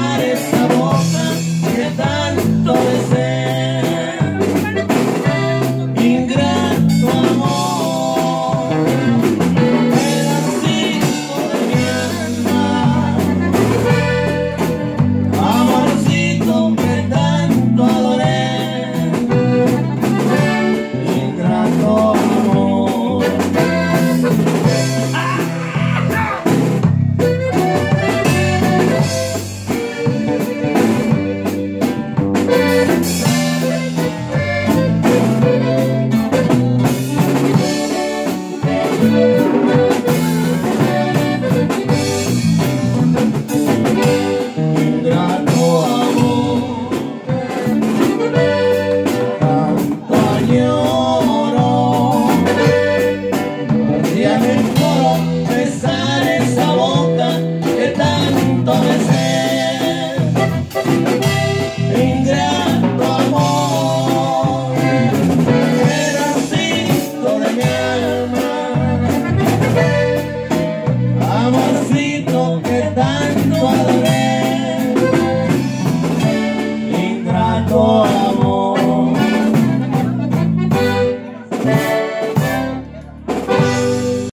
besar esa boca que tanto deseé. Ingrato amor, pedacito de mi alma, amorcito que tanto adoré. Ingrato amor. Ingrato amor, tanto añoro, podría mejor besar esa boca que tanto deseé. Ingrato amor, pedacito de mi alma, amorcito que tanto adoré. Ingrato